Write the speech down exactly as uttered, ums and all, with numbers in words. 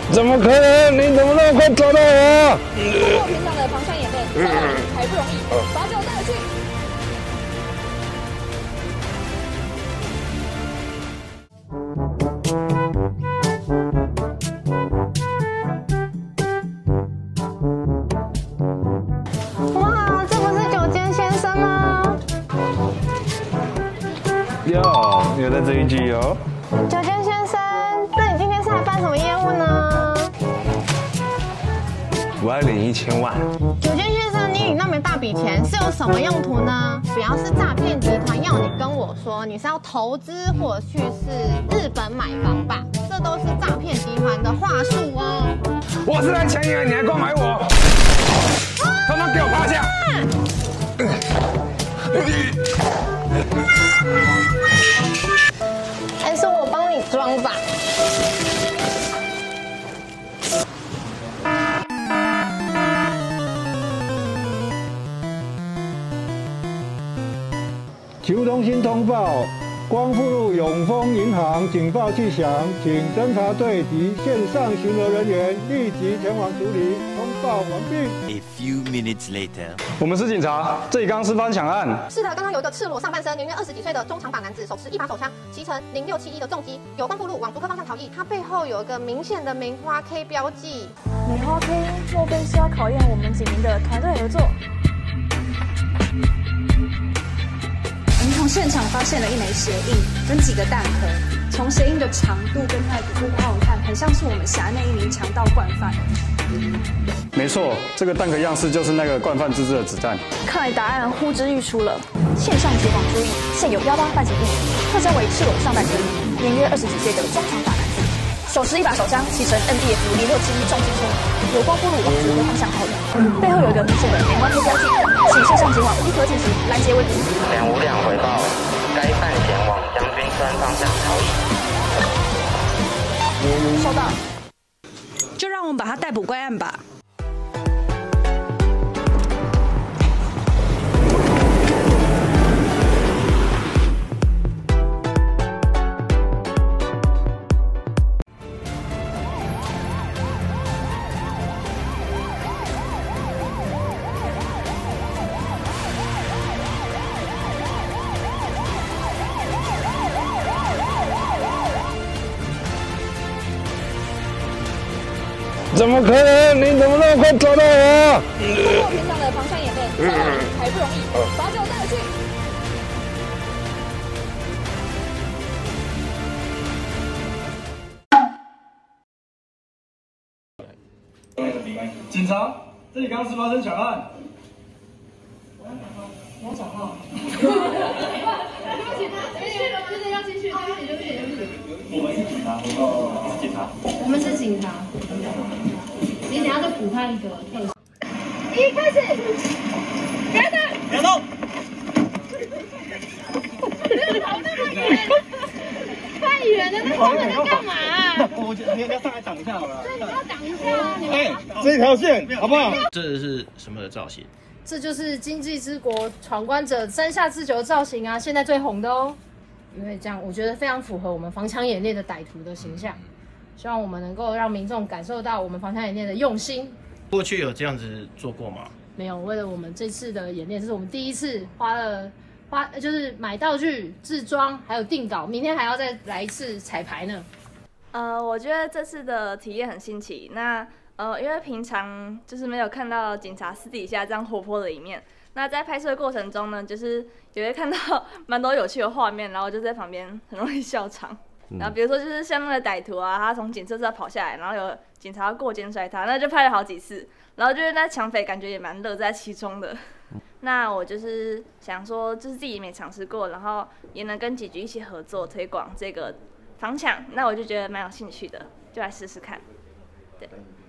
怎么可能？你怎么那么快找到我？ 做平常的防枪演练，这样还不容易，把酒带回去。 哇，这不是九间先生吗？ 哟，有在这一句哦。 九间先生，那你今天是来办什么业务呢？ 我要领一千万。 九间先生，你领那么大笔钱是有什么用途呢？不要是诈骗集团要你跟我说你是要投资或去是日本买房吧，这都是诈骗集团的话术哦。 我是来抢你的，你还光买我？他妈给我趴下！ 还是我帮你装吧。 求中心通报，光复路永丰银行警报器响，请侦查队及线上巡逻人员立即前往处理。通报完毕。 A few minutes later， 我们是警察，这里刚是翻抢案。 是的，刚刚有一个赤裸上半身、年约二十几岁的中长发男子，手持一把手枪，骑乘零六七一的重机，由光复路往竹科方向逃逸。他背后有一个明显的梅花 K 标记。 梅花 K 莫非是要考验我们警民的团队合作？我们从现场发现了一枚鞋印跟几个弹壳，从鞋印的长度跟它的底部宽度看，很像是我们辖内一名强盗惯犯。 没错，这个弹壳样式就是那个惯犯自制的子弹。 看来答案呼之欲出了。线上结网注意，现有幺八犯行地点，特征为赤裸上半身，年约二十几岁的中长发男子，手持一把手枪，骑乘 N D F 零六七一重机车，由光复路往竹科方向逃逸。背后有一个明显的梅花 K 标记，请线上前往立刻进行拦截围捕。 两五两回报，该犯前往将军村方向逃逸。 收到。 就让我们把他逮捕归案吧。 怎么可能？你怎么那么快找到我？ 做平常的防枪演练，这样还不容易，把酒带回去。 警察，这里刚是发生抢案。 你要讲话。对不起，继续了吗？真的要继续，对不起，对不起，对不起。 我们是警察，我是警察。 我们是警察。你等下再补他一个特色。一开始，别动， 别动。 不要跑那么远，太远了，那他们在干嘛？ 我你要上来挡一下好了。 对，你要挡一下啊！你们哎，这条线好不好？ 这是什么的造型？ 这就是经济之国闯关者山下智久的造型啊，现在最红的哦。因为这样，我觉得非常符合我们防枪演练的歹徒的形象。希望我们能够让民众感受到我们防枪演练的用心。 过去有这样子做过吗？ 没有，为了我们这次的演练，这是我们第一次花了花，就是买道具、制装，还有定稿，明天还要再来一次彩排呢。 呃，我觉得这次的体验很新奇。那呃，因为平常就是没有看到警察私底下这样活泼的一面。那在拍摄过程中呢，就是也会看到蛮多有趣的画面，然后就在旁边很容易笑场。然后比如说就是像那个歹徒啊，他从警车上跑下来，然后有警察过肩摔他，那就拍了好几次。然后就是那抢匪感觉也蛮乐在其中的。那我就是想说，就是自己没尝试过，然后也能跟警局一起合作推广这个防抢，那我就觉得蛮有兴趣的，就来试试看。对。